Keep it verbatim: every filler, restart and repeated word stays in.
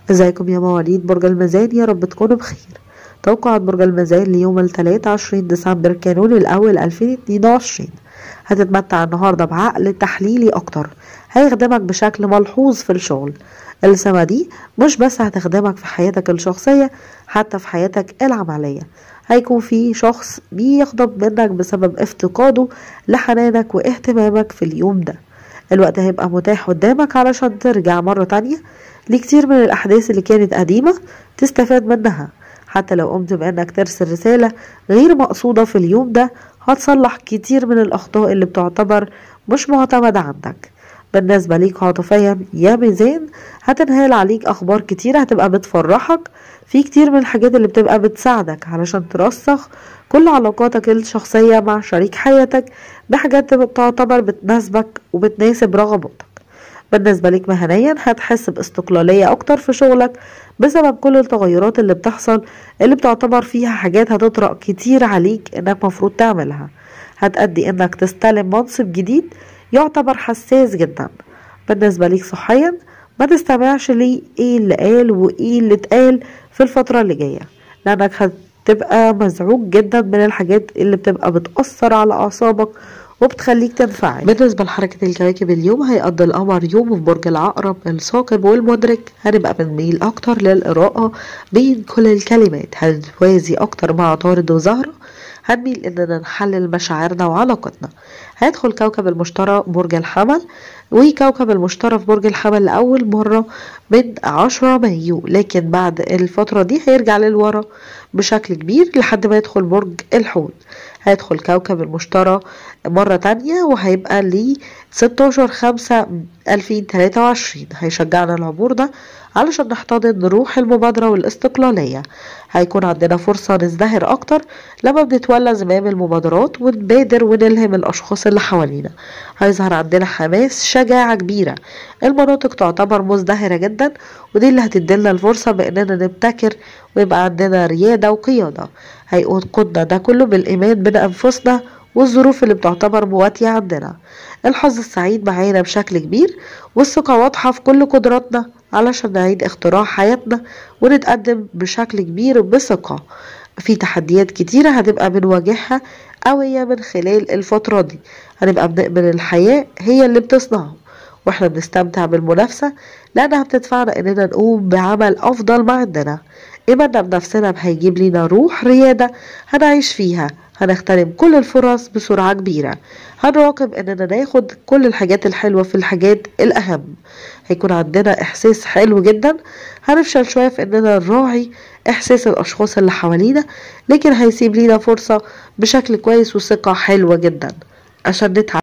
ازيكم يا مواليد برج الميزان؟ يا رب تكونوا بخير. توقعات برج الميزان ليوم الثلاث عشرين ديسمبر كانون الأول ألفين واتنين وعشرين. هتتمتع النهاردة بعقل تحليلي أكتر هيخدمك بشكل ملحوظ في الشغل. السما دي مش بس هتخدمك في حياتك الشخصية، حتى في حياتك العملية. هيكون في شخص بيغضب منك بسبب افتقاده لحنانك واهتمامك في اليوم ده. الوقت هيبقى متاح قدامك علشان ترجع مرة تانية لكتير من الأحداث اللي كانت قديمة تستفاد منها. حتى لو قمت بأنك ترسل رسالة غير مقصودة في اليوم ده، هتصلح كتير من الأخطاء اللي بتعتبر مش معتمدة عندك. بالنسبة ليك عاطفيا يا ميزان، هتنهال عليك أخبار كتير هتبقى بتفرحك في كتير من الحاجات اللي بتبقى بتساعدك علشان ترسخ كل علاقاتك الشخصية مع شريك حياتك بحاجات تعتبر بتناسبك وبتناسب رغباتك. بالنسبة لك مهنيا، هتحس باستقلالية أكتر في شغلك بسبب كل التغيرات اللي بتحصل، اللي بتعتبر فيها حاجات هتطرق كتير عليك إنك مفروض تعملها. هتأدي إنك تستلم منصب جديد يعتبر حساس جدا. بالنسبة ليك صحيا، ما تستمعش لي ايه اللي قال وايه اللي اتقال في الفترة اللي جاية، لأنك هتبقى مزعوج جدا من الحاجات اللي بتبقى بتأثر على أعصابك وبتخليك تنفعل. بالنسبة لحركة الكواكب اليوم، هيقضي القمر يوم في برج العقرب الثاقب والمدرك. هنبقى بنميل أكتر للقراءة بين كل الكلمات، هنتوازي أكتر مع عطارد وزهرة. هنميل إننا نحلل مشاعرنا وعلاقتنا. هيدخل كوكب المشتري برج الحمل، وكوكب المشتري في برج الحمل لأول مرة من عشرة مايو، لكن بعد الفترة دي هيرجع للورا بشكل كبير لحد ما يدخل برج الحوت. هيدخل كوكب المشتري مرة تانية وهيبقى ليه ستاشر خمسة ألفين وتلاتة وعشرين. هيشجعنا العبور ده علشان نحتضن روح المبادرة والاستقلالية. هيكون عندنا فرصة نزدهر أكتر لما بنتولى زمام المبادرات ونبادر ونلهم الأشخاص اللي حوالينا. هيظهر عندنا حماس شجاعة كبيرة. المناطق تعتبر مزدهرة جدا، ودي اللي هتديلنا الفرصة بأننا نبتكر ويبقى عندنا ريادة وقيادة. هيقودنا ده كله بالإيمان بأنفسنا والظروف اللي بتعتبر مواتية عندنا. الحظ السعيد معانا بشكل كبير، والثقة واضحة في كل قدراتنا علشان نعيد اختراع حياتنا ونتقدم بشكل كبير بثقة. في تحديات كتيرة هتبقى بنواجهها قوية من خلال الفترة دي. هنبقى بنقبل الحياة هي اللي بتصنعه، واحنا بنستمتع بالمنافسة لأنها بتدفعنا إننا نقوم بعمل أفضل ما عندنا. إيماننا بنفسنا هيجيب لنا روح ريادة هنعيش فيها. هنغتنم كل الفرص بسرعة كبيرة. هنراقب إننا ناخد كل الحاجات الحلوة في الحاجات الأهم. هيكون عندنا إحساس حلو جدا. هنفشل شوية في إننا نراعي إحساس الأشخاص اللي حوالينا، لكن هيسيب لنا فرصة بشكل كويس وثقة حلوة جدا عشان نتعلم.